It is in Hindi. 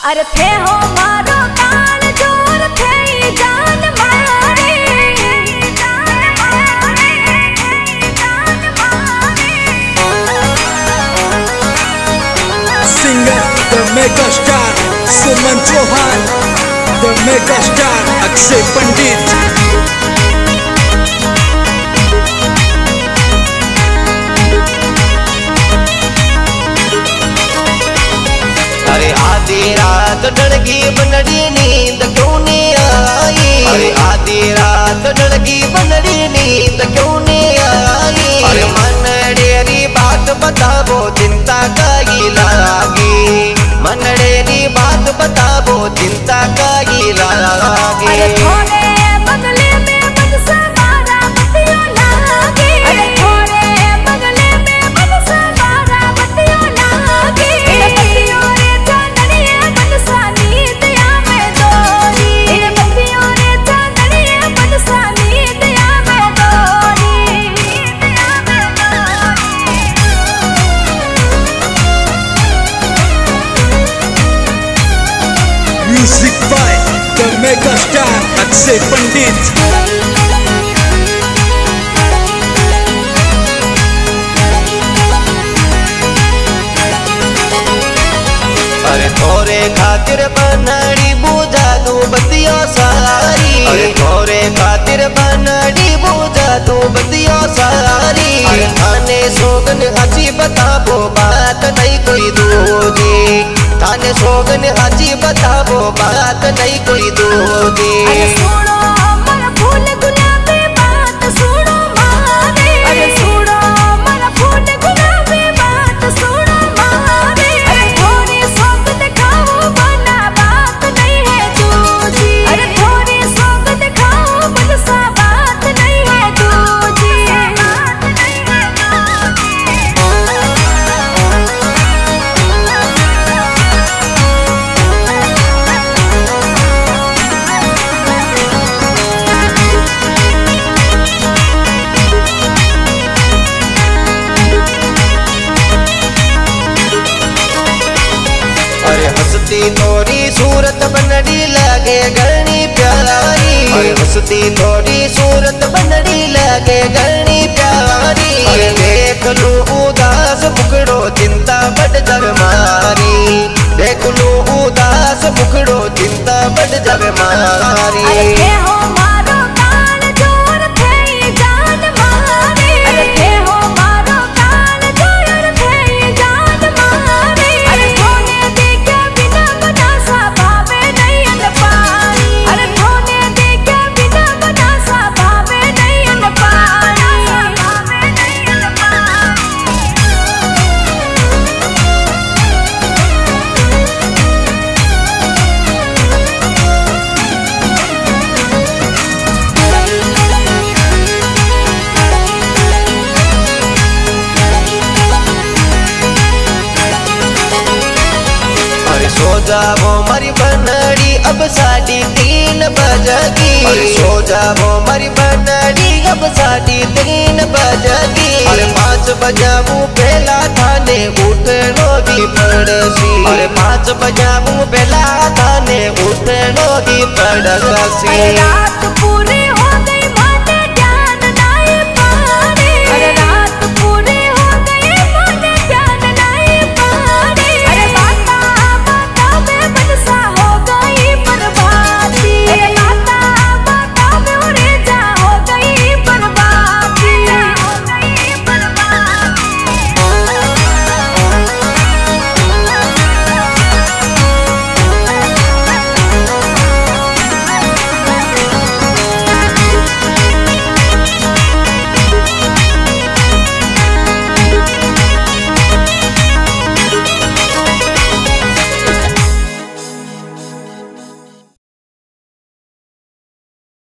अरे थे हो मारो कान जोर थे जान मारे singer the mega star Suman Chauhan, the mega star Akshay Pandit. अरे आधी रात डलगी बनड़ी नींद क्यों नहीं आई, अरे आधी रात डलगी बनड़ी नींद क्यों नहीं आई। अरे मनड़ेरी बात बताबो चिंता काई लागी, मनड़ेरी बात बताबो चिंता काई लागी। Music by the mega star Akshay Pandit. अरे थोरे खातिर बनड़ी बुझा दू बतिया सारी, अरे थोरे खातिर बनड़ी बुझा दू बतिया सारी। अरे थाने सोगन हाजी बताबो बात नहीं कोई दूजी, थाने सोगन हाजी बताबो बात नहीं कोई दूजी। अरे सुनो मर फूल गुलाबी बात सुनो मारे, अरे सुनो मर फूल गुलाबी बात सुनो मारे। अरे थोड़ी सोग दिखाओ बना बात नहीं है दूजी, अरे थोड़ी सोग दिखाओ बनसा बात नहीं है दूजी। अरे हंसती थोड़ी सूरत बनड़ी लगे गणी प्यारी, अरे हंसती थोड़ी सूरत बनड़ी लगे गणी प्यारी। अरे देख लू उदास मुखड़ो चिंता बढ़ जग मारी, देख लू उदास मुखड़ो चिंता बढ़ जग मारी। अरे हो मारो कान जोर थे जान मारे, अरे थे हो मारो कान जोर थे जान मारे। अरे थोने देखे बिना बना सा भावे नहीं अन पानी, अरे थोने देखे बिना बना सा भावे नहीं अन पानी, भावे नहीं अन पानी। अरे सो जाओ मरी बनड़ी अब 3:30 बजगी, अरे सो जाओ मरी बनड़ी अब 3:30 बजगी। अरे 5 बजाऊ पहला थाने उठनो की पड़सी, अरे 5 बजाऊ पहला थाने उठनो की पड़सी। रात पूरी